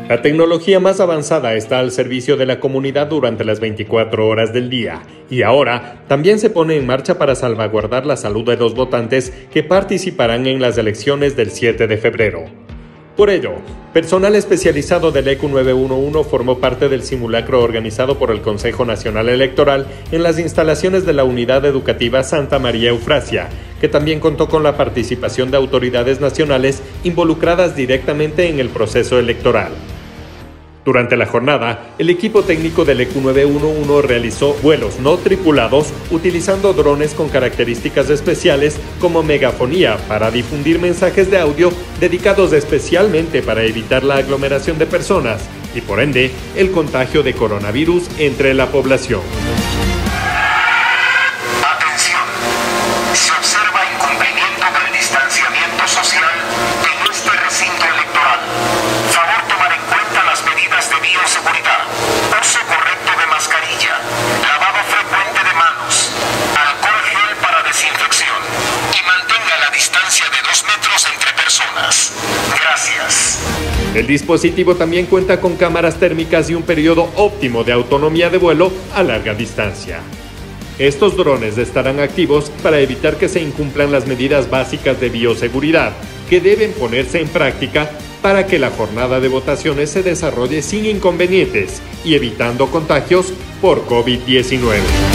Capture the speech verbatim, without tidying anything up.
La tecnología más avanzada está al servicio de la comunidad durante las veinticuatro horas del día y ahora también se pone en marcha para salvaguardar la salud de los votantes que participarán en las elecciones del siete de febrero. Por ello, personal especializado del E Q nueve uno uno formó parte del simulacro organizado por el Consejo Nacional Electoral en las instalaciones de la Unidad Educativa Santa María Eufrasia, que también contó con la participación de autoridades nacionales involucradas directamente en el proceso electoral. Durante la jornada, el equipo técnico del E Q nueve uno uno realizó vuelos no tripulados utilizando drones con características especiales como megafonía para difundir mensajes de audio dedicados especialmente para evitar la aglomeración de personas y, por ende, el contagio de coronavirus entre la población. Atención, se observa incumplimiento del distanciamiento social en este recinto electoral. Favor tomar en cuenta las medidas de bioseguridad, uso correcto de mascarilla, lavado frecuente de manos, alcohol gel para desinfección y mantenga la distancia de dos metros entre personas. Gracias. El dispositivo también cuenta con cámaras térmicas y un periodo óptimo de autonomía de vuelo a larga distancia. Estos drones estarán activos para evitar que se incumplan las medidas básicas de bioseguridad que deben ponerse en práctica para que la jornada de votaciones se desarrolle sin inconvenientes y evitando contagios por COVID diecinueve.